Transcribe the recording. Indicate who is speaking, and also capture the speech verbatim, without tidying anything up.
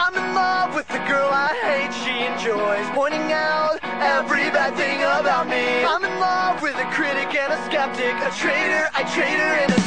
Speaker 1: I'm in love with the girl I hate. She enjoys pointing out every bad thing about me. I'm in love with a critic and a skeptic, a traitor, I trade her in a